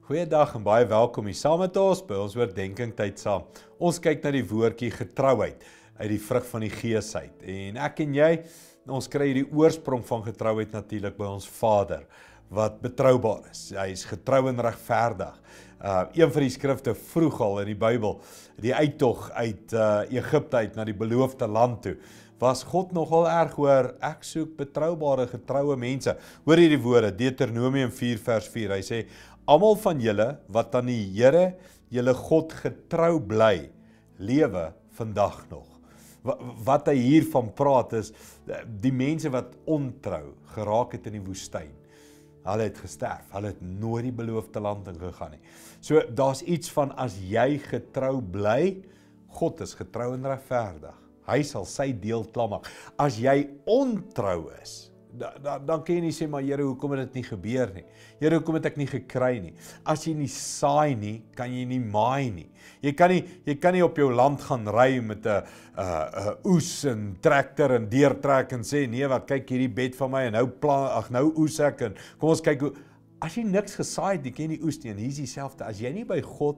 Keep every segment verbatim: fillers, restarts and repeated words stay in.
Goeiedag en baie welkom hier saam met ons by ons oordenking tyd saam. Ons kyk na die woordjie getrouheid uit die vrug van die Gees uit. En ek en jy, ons kry die oorsprong van getrouheid natuurlik by ons Vader wat betroubaar is. Hy is getrou en regverdig. Uh, een van die skrifte vroeg al in die Bybel, die uittog uit uh, Egipte uit na die beloofde land toe, was God nogal erg oor, ek soek betroubare, getroue mense. Hoor hierdie woorde, Deuteronomium vier vers vier, hy sê, almal van julle wat aan die Here, julle God getrou bly, lewe vandag nog. Wat hy hiervan praat is, die mense wat ontrou geraak het in die woestyn, hulle het gesterf, hulle het nooit die beloofde land ingegaan nie. So, daar's iets van, as jy getrou bly, God is getrou en regverdig. Hy sal sy deel klaarmaak. As jy ontrou is, da, da, dan kan jy nie sê, maar Here, hoekom het dit nie gebeur nie? Here, hoekom het ek nie gekry nie? As jy nie saai nie, kan jy nie maai nie. Jy kan nie, jy kan nie op jou land gaan ry met 'n uh, oes en traktor en deurtrek en sê, nee, wat kyk hierdie bed van my en nou plan, ag nou oes ek en kom ons kyk hoe. As jy niks gesaai het, jy kan nie oes nie. En hier is dieselfde. As jy nie by God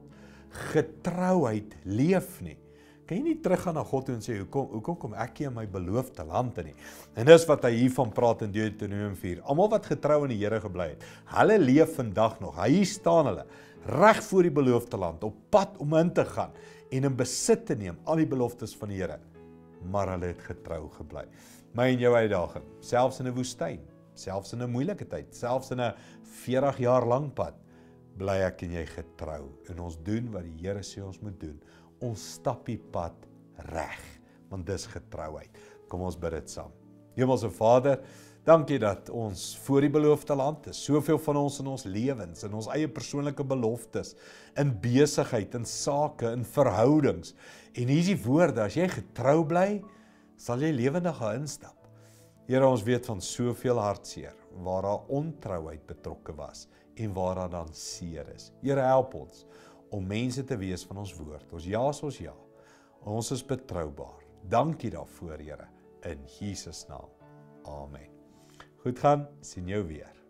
getrouheid leef nie, kan jy nie teruggaan na God toe en sê, hoekom, hoekom kom ek hier in my beloofde land in nie? En dis wat hy hiervan praat in Deuteronomium vier. Almal wat getrou in die Here gebly het, hulle leef vandag nog. Hier staan hulle, reg voor die beloofde land, op pad om in te gaan en in besit te neem, al die beloftes van die Here. Maar hulle het getrou gebly. My en jou uitdaging, selfs in 'n woestyn, selfs in 'n moeilike tyd, selfs in 'n veertig jaar lang pad, bly ek en jy getrou. En ons doen wat die Here sê ons moet doen. Ons stap die pad reg, want dis getrouheid. Kom ons bid dit saam. Hemelse Vader, dankie dat ons voor die beloofde land is. Soveel van ons in ons lewens, in ons eie persoonlike beloftes, in besigheid, in sake, in verhoudings. En hier is die woorde, as jy getrou bly, sal jy lewendig gaan instap. Here, ons weet van soveel hartseer, waar daar ontrouheid betrokke was, en waar daar dan seer is. Here, help ons, om mense te wees van ons woord. Ons ja is ons ja. Ons is betroubaar. Dankie daarvoor, Here, in Jesus naam. Amen. Goed gaan, sien jou weer.